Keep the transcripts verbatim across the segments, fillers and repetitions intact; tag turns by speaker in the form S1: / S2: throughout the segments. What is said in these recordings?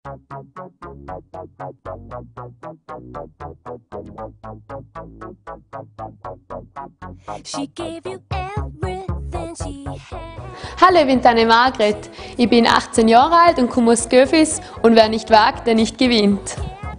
S1: She gave you everything she had.
S2: Hallo, ich bin Tanne Margret. Ich bin achtzehn Jahre alt und komme aus Göffis und wer nicht wagt, der nicht gewinnt.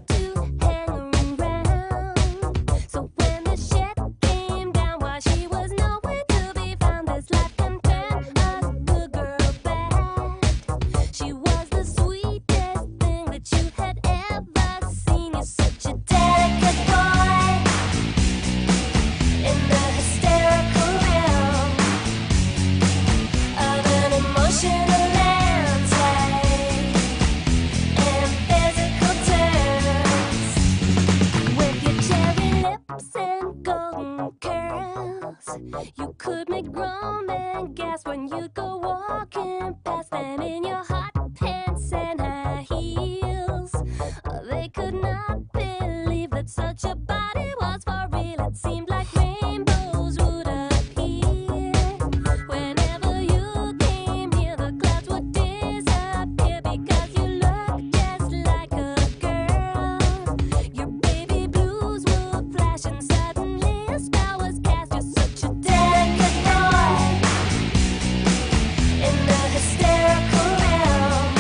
S1: You could make grown men gasp when you go walking past them in your hot pants and high heels. They could not believe that such a body was for real. It seemed like rainbows would appear whenever you came near. The clouds would disappear because you looked just like a girl. Your baby blues would flash and suddenly a spell was cast. You're such a delicate boy in the hysterical realm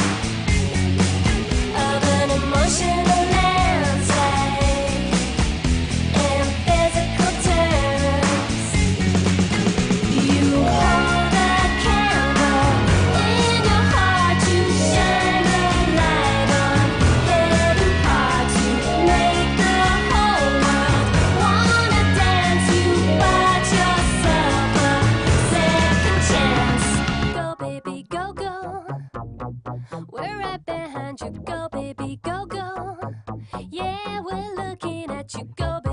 S1: of an emotional landscape in physical terms. You hold a candle in your heart to shine a light on hidden parts. You make the whole world wanna dance. You bought yourself a second chance. Go, baby, go, go. We're right behind you. Go, baby, go, go. Yeah, we're looking at you. Go,